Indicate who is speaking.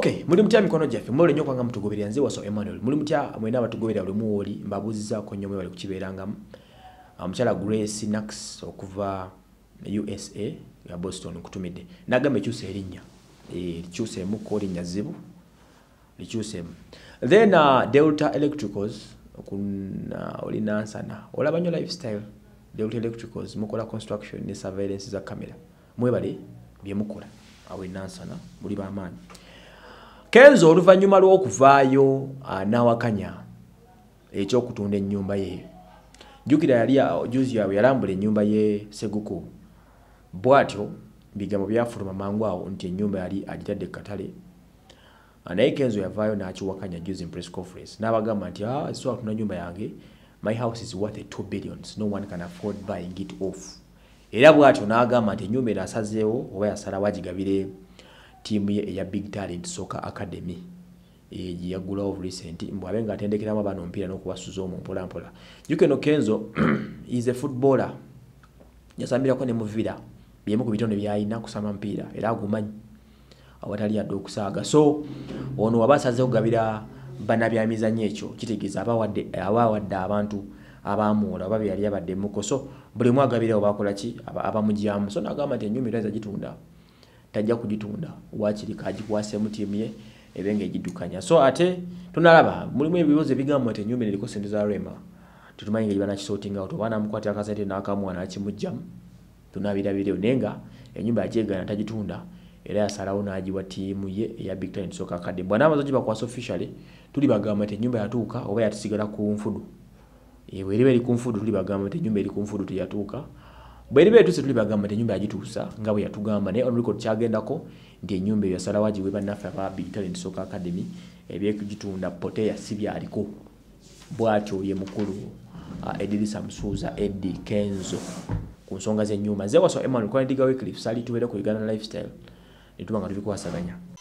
Speaker 1: Okay, muri mutya mikono gyaffe mwole nnyo kwanga mutugoberera nze Waso Emmanuel. Muri mutya mwena abatugoberera buli muwoli mbabuuzizaako nnyo mwebale kukibeerangamu. Omukyala Grace Nax okuva USA ya Boston kutumidde. Nagamba ekyusa erinnya. Likyuseemu ko linnya zibu. Likyuseemu. Then Delta Electricals olina nsana. Olaba nnyo lifestyle. Delta Electricals mukola construction ne surveillance za camera. Mwebale bye mukola. Awe nansana muli bamaanyi. Kenzo oluvannyuma lw'okuvaayo n'awakanya ekyokutunda ennyumba ye. Jjukira yali juzi yawe yalambula ennyumba ye Seguku. Bw'atyo bigambo byafuluma mangu awo nti ennyumba yali agitadde katale. Naye Kenzo yavaayo n'akiwakanya juzi in press conference. N'abagamba nti so atunda ennyumba yange, my house is worth 2 billion. No one can afford buying it off. Era bw'atyo n'agamba nti ennyumba eno asazeewo oba yasalawo agigabire tiimu ye ya Big Talent Soccer Academy yagula of recent mbwabe nga atendekeramu abaana omupiira n'okubasuza omwo mpola mpola. Jukeno Kenzo is a footballer. Yasambirako ne muvira byemu ku bitone byayina kusama mpiira era agumanyi awatali yadde okusaaga. So ono wabasaze okugabira bana bya mizannyo ekyo kitegeeza abawadde abantu abamuola oba byali abadde muko. So buli mwagabira obakola ki abamujyamu. So n'agamba nti ennyumba etayinza gitunda. Tajja kugitunda wakiri kagikwase mu tiimu ye ebenga egiddukanya. So ate tunalaba mulimu ebibuzo ebigamba nti ennyumba eriko sente za Rema. Tutumanyi nga ibana kisorting out obana mukwati akasente n'akamwana akimujjamu. Tunabirabireo nenga ennyumba yagyegana tagitunda era yasalawo n'agiwa tiimu ye eya Big Talent Soccer Academy. Bwana amazo gibakwasa officially tuli bagamba nti ennyumba yatuuka oba yatusigala ku nfudu. Bweriba eri ku nfudu tuli bagamba nti ennyumba eri ku nfudu teyatuuka. Bweriba etuse tuli bagamba nti ennyumba yagituusa nga bwe yatugamba naye on record kyagendako nti ennyumba eyo yasalawo agiwe bannaffe aba Big Talent Soccer Academy ebyekugitunda poteya si byaliko. Bw'atyo ye mukulu Edrisa Musuuza Eddie Kenzo ku nsonga z'ennyumba. Nze Waso Emmanuel kwa Ndiga Wycliffe sali tubeere ku Uganda Lifestyle ne tuba nga tubikwasaganya.